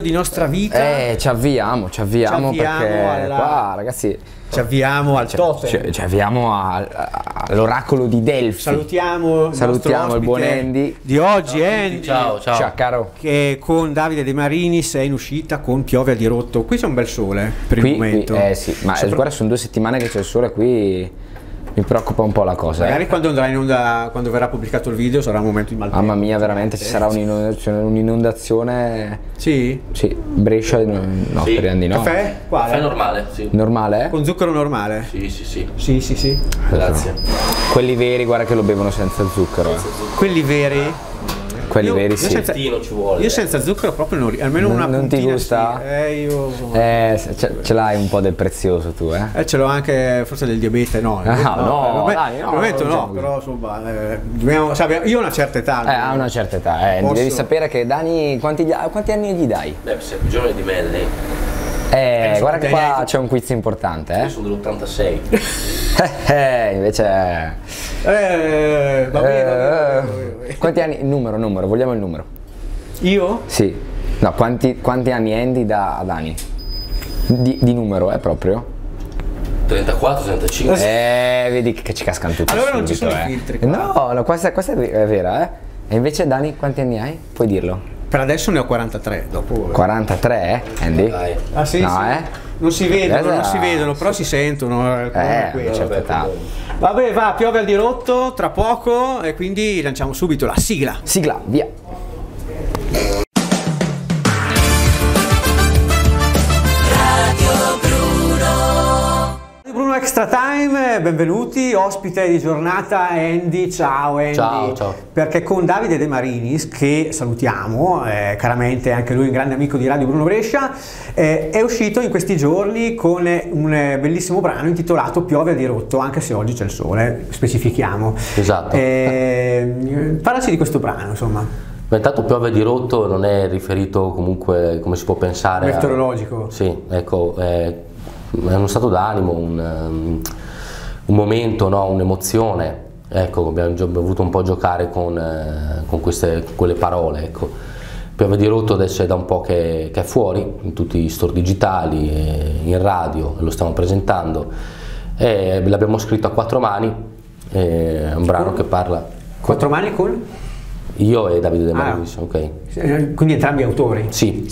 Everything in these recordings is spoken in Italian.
di nostra vita. Ci avviamo perché qua, ragazzi, ci avviamo al totem. Ci avviamo all'oracolo di Delfi. Salutiamo il buon Andy di oggi, Andy. Ciao caro. Che con Davide De Marinis è in uscita con Piove a dirotto. Qui c'è un bel sole per il momento. Sì, ma guarda, sono 2 settimane che c'è il sole qui. Mi preoccupa un po' la cosa. Magari quando andrà in onda, quando verrà pubblicato il video, sarà un momento di maltempo. Mamma mia, veramente ci sarà un'inondazione. Sì? Sì, Brescia no, sì. per Andy no. Caffè? Quale? Caffè normale, sì. Normale? Con zucchero normale? Sì. Sì. Grazie. Quelli veri, guarda che lo bevono senza zucchero. Quelli veri? Quelli veri sì. Ci vuole. Io senza zucchero proprio non almeno una non ti puntina gusta? Sì. Ce l'hai un po' del prezioso tu, ce l'ho anche forse del diabete, no. No, Però insomma, io ho una certa età. A una certa età, devi sapere che Dani, quanti anni gli dai? Beh, sei più giovane di me, lei. Guarda che qua c'è un quiz importante, Io sono dell'86. Invece va bene. Quanti anni? Numero, vogliamo il numero. Io? Sì. No, quanti anni Andy dà a Dani? Di numero, proprio? 34, 35. Vedi che ci cascano tutti. Allora non ci sono i filtri qua. No, questa è vera, E invece Dani, quanti anni hai? Puoi dirlo? Per adesso ne ho 43, dopo 43, Andy? Dai. Ah sì, no, sì. Non si vedono, però si sentono. Vabbè, va, piove al dirotto tra poco e quindi lanciamo subito la sigla. Sigla, via. Bruno Extra Time, benvenuti, ospite di giornata Andy. Ciao Andy. Ciao. Perché con Davide De Marinis, che salutiamo, caramente anche lui un grande amico di Radio Bruno Brescia, è uscito in questi giorni con un bellissimo brano intitolato Piove a dirotto, anche se oggi c'è il sole, specifichiamo. Esatto. Parlaci di questo brano, insomma. Ma intanto Piove a dirotto non è riferito comunque, come si può pensare, meteorologico. Sì, ecco, è uno stato d'animo, un momento, no? Un'emozione. Ecco, abbiamo voluto un po' giocare con quelle parole. Ecco. Piove a dirotto adesso è da un po' che è fuori, in tutti gli store digitali, in radio, lo stiamo presentando. L'abbiamo scritto a 4 mani, è un brano che parla... 4 mani con? Io e Davide De Marinis, ok. Quindi entrambi autori? Sì,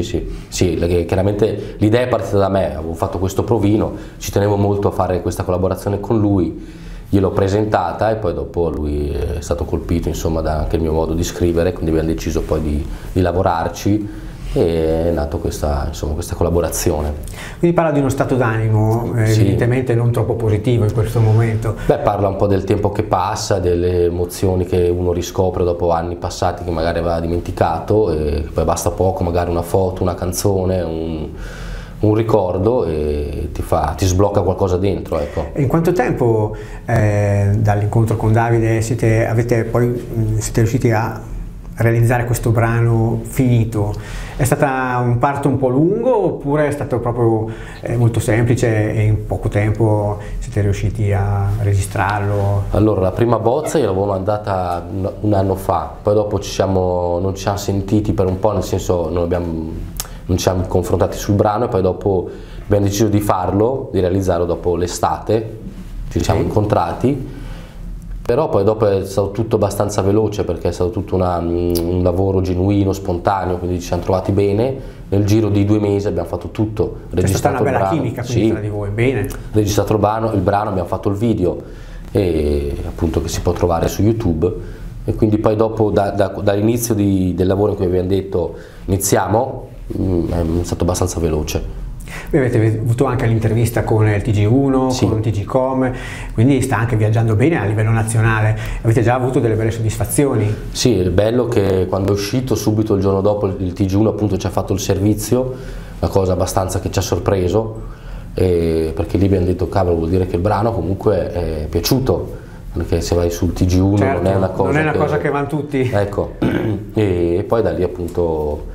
chiaramente l'idea è partita da me, avevo fatto questo provino, ci tenevo molto a fare questa collaborazione con lui, gliel'ho presentata e poi dopo lui è stato colpito, insomma, da anche il mio modo di scrivere, quindi abbiamo deciso poi di lavorarci e è nata questa collaborazione. Quindi parla di uno stato d'animo evidentemente non troppo positivo in questo momento. Beh, parla un po' del tempo che passa, delle emozioni che uno riscopre dopo anni passati che magari aveva dimenticato e poi basta poco, magari una foto, una canzone, un ricordo e ti sblocca qualcosa dentro, ecco. E in quanto tempo dall'incontro con Davide siete riusciti a realizzare questo brano finito? È stato un parto un po' lungo oppure è stato proprio molto semplice e in poco tempo siete riusciti a registrarlo? Allora, la prima bozza io l'avevo mandata un anno fa, poi dopo non ci siamo sentiti per un po', nel senso non ci siamo confrontati sul brano e poi dopo abbiamo deciso di realizzarlo dopo l'estate, ci siamo incontrati. Però poi dopo è stato tutto abbastanza veloce perché è stato tutto un lavoro genuino, spontaneo, quindi ci siamo trovati bene. Nel giro di 2 mesi abbiamo fatto tutto, registrato il brano. C'è stata una bella chimica quindi tra di voi, bene. Registrato il brano, abbiamo fatto il video e appunto che si può trovare su YouTube e quindi poi dopo dall'inizio del lavoro in cui abbiamo detto iniziamo è stato abbastanza veloce. Avete avuto anche l'intervista con il TG1, sì, con TGcom, quindi sta anche viaggiando bene a livello nazionale, avete già avuto delle belle soddisfazioni? Sì, il bello che quando è uscito subito il giorno dopo il TG1 appunto ci ha fatto il servizio, una cosa abbastanza che ci ha sorpreso, perché lì abbiamo detto cavolo, vuol dire che il brano comunque è piaciuto, perché se vai sul TG1 certo, non è una cosa che vanno tutti. Ecco, e poi da lì appunto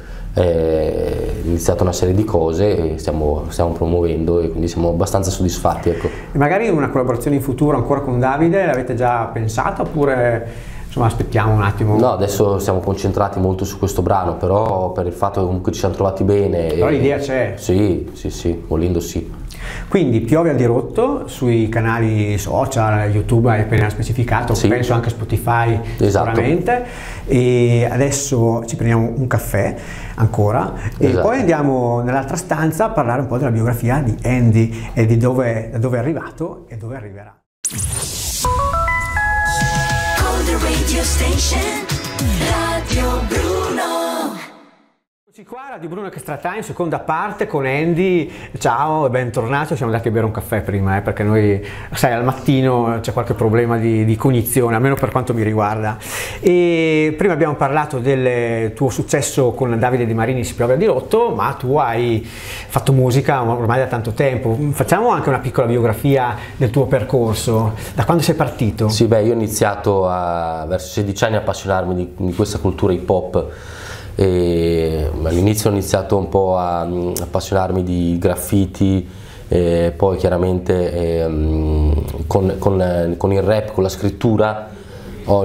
è iniziata una serie di cose e stiamo promuovendo e quindi siamo abbastanza soddisfatti, ecco. E magari una collaborazione in futuro ancora con Davide l'avete già pensata oppure insomma aspettiamo un attimo? No, adesso siamo concentrati molto su questo brano, però per il fatto che comunque ci siamo trovati bene. Però l'idea c'è. Sì, volendo sì. Quindi Piove al dirotto sui canali social, YouTube hai appena specificato, Sì. penso anche Spotify Esatto. sicuramente. E adesso ci prendiamo un caffè ancora e Esatto. poi andiamo nell'altra stanza a parlare un po' della biografia di Andy e di da dove è arrivato e dove arriverà. On the radio station, Radio Bruno. Eccoci qua, Radio Bruno Extra Time, seconda parte con Andy. Ciao e bentornato. Siamo andati a bere un caffè prima, perché noi, sai, al mattino c'è qualche problema di cognizione, almeno per quanto mi riguarda. E prima abbiamo parlato del tuo successo con Davide De Marini, Si piove al dirotto, ma tu hai fatto musica ormai da tanto tempo. Facciamo anche una piccola biografia del tuo percorso, da quando sei partito? Sì, beh, io ho iniziato verso 16 anni a appassionarmi di questa cultura hip hop. All'inizio ho iniziato un po' a appassionarmi di graffiti, poi chiaramente con il rap, con la scrittura, ho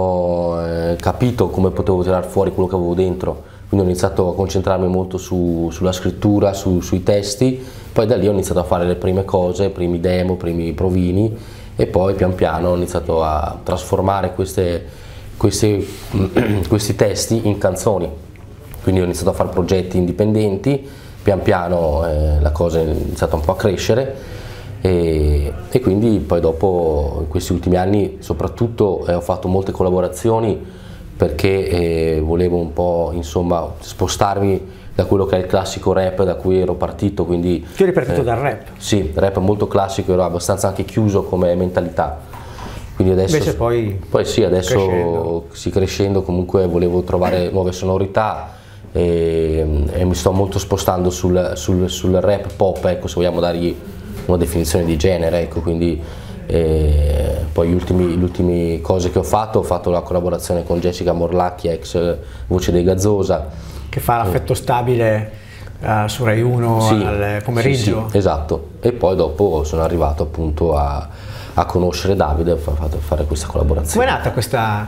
capito come potevo tirar fuori quello che avevo dentro, quindi ho iniziato a concentrarmi molto sulla scrittura, sui testi, poi da lì ho iniziato a fare le prime cose, primi demo, primi provini e poi pian piano ho iniziato a trasformare questi testi in canzoni, quindi ho iniziato a fare progetti indipendenti, pian piano la cosa è iniziata un po' a crescere e quindi poi dopo in questi ultimi anni soprattutto ho fatto molte collaborazioni perché volevo un po' insomma spostarmi da quello che è il classico rap da cui ero partito, quindi Tu eri partito dal rap? Sì, rap molto classico, ero abbastanza anche chiuso come mentalità. Quindi adesso, invece poi sì, adesso crescendo comunque volevo trovare nuove sonorità e mi sto molto spostando sul rap pop, ecco, se vogliamo dargli una definizione di genere, ecco, quindi poi le ultime cose che ho fatto la collaborazione con Jessica Morlacchi, ex voce dei Gazzosa, che fa l'affetto stabile su Rai 1 Sì, al pomeriggio. sì, esatto, e poi dopo sono arrivato appunto a conoscere Davide e a fare questa collaborazione. Com'è nata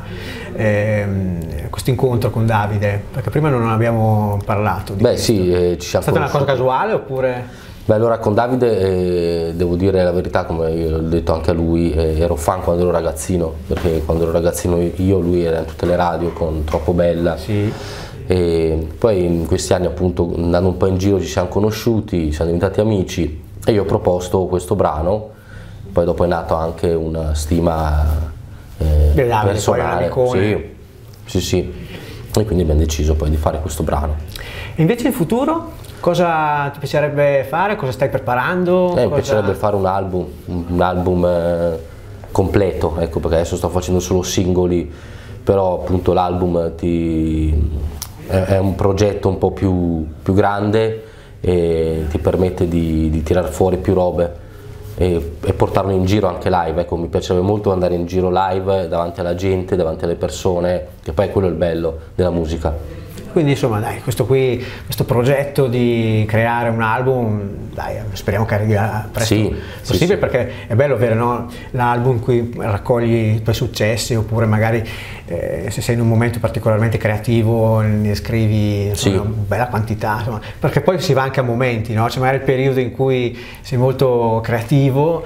questo incontro con Davide? Perché prima non abbiamo parlato di questo. Sì, ci siamo È stata una cosa conosciuti. casuale oppure? Beh, allora con Davide devo dire la verità, come io ho detto anche a lui, ero fan quando ero ragazzino, perché quando ero ragazzino lui era in tutte le radio con Troppo Bella. Sì. E poi in questi anni appunto andando un po' in giro ci siamo conosciuti, siamo diventati amici e io ho proposto questo brano, poi dopo è nata anche una stima personale. Sì, e quindi abbiamo deciso poi di fare questo brano. E invece in futuro cosa ti piacerebbe fare? Cosa stai preparando? Mi piacerebbe fare un album completo, ecco, perché adesso sto facendo solo singoli, però appunto l'album è un progetto un po' più grande e ti permette di tirar fuori più robe e portarlo in giro anche live, ecco, mi piacerebbe molto andare in giro live davanti alla gente, davanti alle persone, che poi è quello il bello della musica. Quindi insomma dai, questo progetto di creare un album, dai, speriamo che arrivi presto possibile, perché è bello avere, no, l'album in cui raccogli i tuoi successi, oppure magari se sei in un momento particolarmente creativo ne scrivi insomma, una bella quantità, insomma, perché poi si va anche a momenti, no? C'è magari il periodo in cui sei molto creativo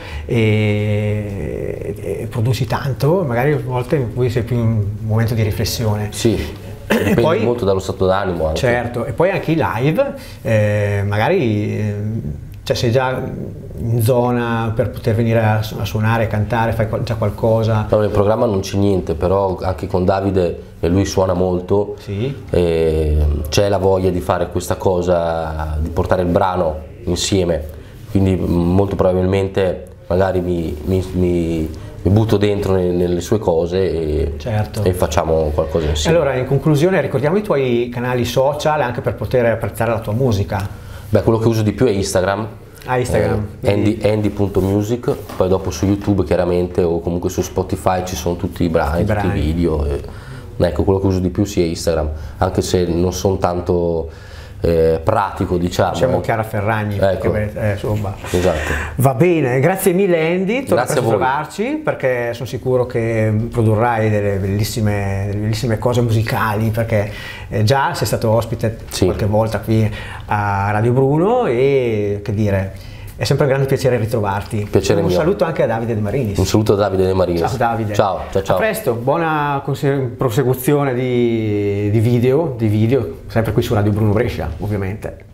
e produci tanto, magari a volte in cui sei più in un momento di riflessione. Sì. Dipende poi, molto dallo stato d'animo anche. Certo, e poi anche i live, magari cioè sei già in zona per poter venire a suonare, cantare, fai già qualcosa? No, nel programma non c'è niente, però anche con Davide, e lui suona molto, sì. C'è la voglia di fare questa cosa, di portare il brano insieme, quindi molto probabilmente magari mi butto dentro nelle sue cose e facciamo qualcosa insieme. Allora, in conclusione, ricordiamo i tuoi canali social anche per poter apprezzare la tua musica. Beh, quello che uso di più è Instagram. Instagram. Andy.music, poi dopo su YouTube chiaramente o comunque su Spotify ci sono tutti i brani, tutti i video. Ecco, quello che uso di più sì è Instagram, anche se non sono tanto pratico, diciamo. Chiara Ferragni, Ecco. perché, insomma. Esatto. Va bene, grazie mille Andy, torna Grazie a a voi. trovarci perché sono sicuro che produrrai delle bellissime cose musicali, perché già sei stato ospite Sì. qualche volta qui a Radio Bruno e che dire, è sempre un grande piacere ritrovarti. Piacere un mio. saluto anche a Davide De Marinis. Un saluto a Davide De Marinis. Ciao Davide. Ciao, ciao, ciao. A presto, buona prosecuzione di video, sempre qui su Radio Bruno Brescia, ovviamente.